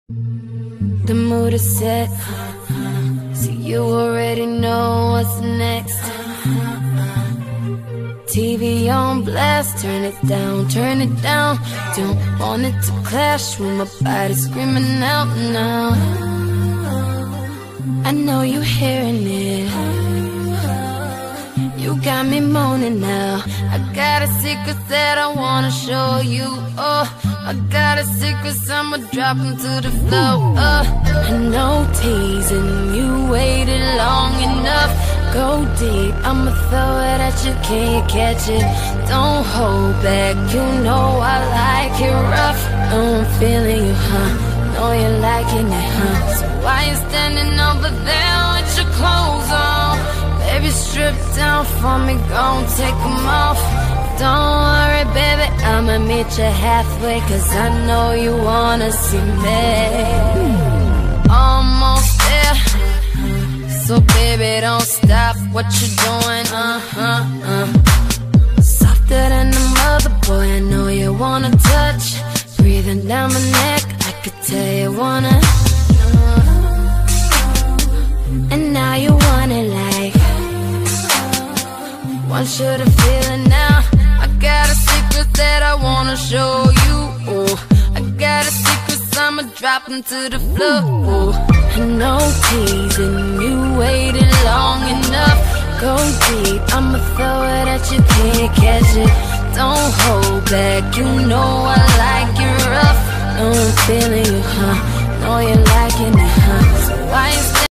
The mood is set, so you already know what's next. TV on blast, turn it down, turn it down. Don't want it to clash with my body screaming out now. I know you're hearing it, you got me moaning now. I got a secret that I wanna show you. Oh, I got a secret, so I'ma drop into the floor. I know teasing you waited long enough. Go deep, I'ma throw it at you, can you catch it? Don't hold back, you know I like it rough. I'm feeling you, huh? Know you're liking it, huh? So why you standing over there with your clothes on? Baby, strip down for me, gon' take them off. Don't worry, baby, I'ma meet you halfway, cause I know you wanna see me. Almost there, so baby, don't stop what you're doing, Softer than a mother, boy, I know you wanna touch. Breathing down my neck, I could tell you wanna, and now you want it like, want you to feel it now. I got a secret that I wanna show you. Oh, I got a secret, so I'ma drop into the floor. Oh, I know teasing you waited long enough. Go deep, I'ma throw it at you, can't catch it. Don't hold back, you know I like it rough. Know I'm feeling you, huh? Know you're liking it, huh? So why you